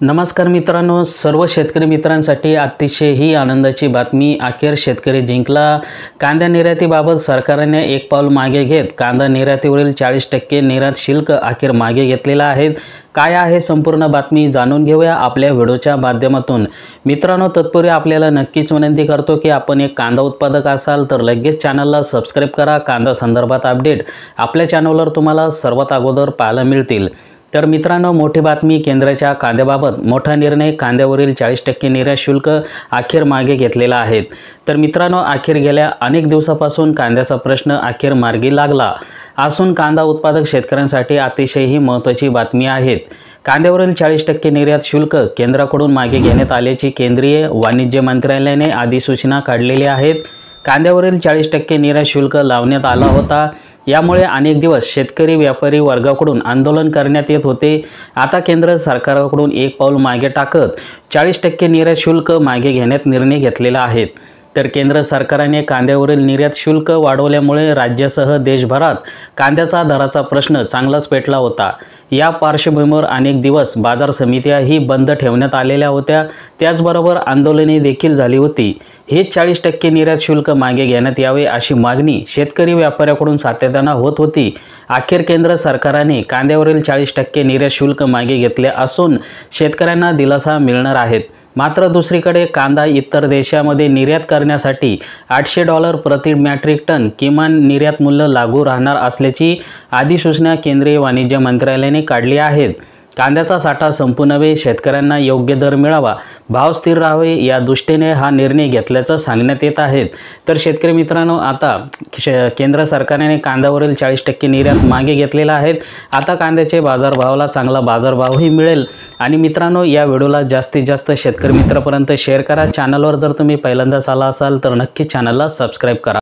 नमस्कार मित्रांनो, सर्व शेतकरी मित्रांसाठी अतिशय ही आनंदाची बातमी। अखेर शेतकरी जिंकला। कांदा निर्यातीबाबत सरकारने एक पाऊल मागे घेत कांदा निर्यातीवरील 40% निर्यात शुल्क अखेर मागे घेतलेला आहे। काय आहे संपूर्ण बातमी जाणून घेऊया आपल्या व्हिडिओच्या माध्यमातून। मित्रांनो, तत्पूर्वी आपल्याला नक्कीच विनंती करतो की आपण एक कांदा उत्पादक असाल तर लगेच चॅनलला सबस्क्राइब करा। कांदा संदर्भात अपडेट आपल्या चॅनलवर तुम्हाला सर्वात अगोदर पाहायला मिळतील। तर मित्रांनो, मोठी बातमी, केंद्राच्या कांद्याबाबत मोठा निर्णय। कांद्यावरील 40% निर्यात शुल्क अखेर मागे घेतलेला आहे। तर मित्रांनो, अखेर गेल्या अनेक दिवसापासून कांद्याचा प्रश्न अखेर मार्गी लागला असून कांदा उत्पादक शेतकऱ्यांसाठी अतिशय ही महत्त्वाची बातमी आहे। कांद्यावरील 40% निर्यात शुल्क केंद्राकडून मागे घेण्यात आल्याची केंद्रीय वाणिज्य मंत्रालयाने अधिसूचना काढलेली आहे। कांद्यावरील 40% निर्यात शुल्क लावण्यात आला होता। यामुळे अनेक दिवस शेतकरी व्यापारी वर्गाकडून आंदोलन करण्यात येत होते। आता केंद्र सरकारकडून एक पाऊल मागे टाकत 40% निर्यात शुल्क मागे घेण्यात निर्णय घेतलेला आहे। तर केंद्र सरकारने कांद्यावरील निर्यात शुल्क वाढवल्यामुळे राज्यासह देशभरात कांद्याचा दराचा प्रश्न चांगलाच पेटला होता। या पार्श्वभूमीवर अनेक दिवस बाजार समित्याही बंद ठेवण्यात आलेल्या होत्या। त्याचबरोबर आंदोलने देखील झाली होती। हे 40% निर्यात शुल्क मागे घेण्यात यावे अशी मागणी शेतकरी व्यापाऱ्याकडून सातत्याने होत होती। अखेर केंद्र सरकारने कांद्यावरील 40% निर्यात शुल्क मागे घेतले असून शेतकऱ्यांना दिलासा मिळणार आहे। मात्र दुसरीकडे कांदा इतर देशांमध्ये निर्यात करण्यासाठी $800 प्रति मेट्रिक टन किमान निर्यात मूल्य लागू राहणार असल्याची अधिसूचना केंद्रीय वाणिज्य मंत्रालयाने काढली आहे। कांद्याचा साठा संपू नये, शेतकऱ्यांना योग्य दर मिळावा, भाव स्थिर राहावे या दृष्टीने हा निर्णय घेतल्याचं सांगण्यात येत आहे। तर शेतकरी मित्रांनो, आता केंद्र सरकारने कांद्यावरील 40% निर्यात मागे घेतलेला आहे। आता कांद्याचे बाजारभावाला चांगला बाजारभावही मिळेल। आणि मित्रांनो, या व्हिडिओला जास्तीत जास्त शेतकरी मित्रांपर्यंत शेअर करा। चॅनलवर जर तुम्ही पहिल्यांदाच आला असाल तर नक्की चॅनलला सबस्क्राइब करा।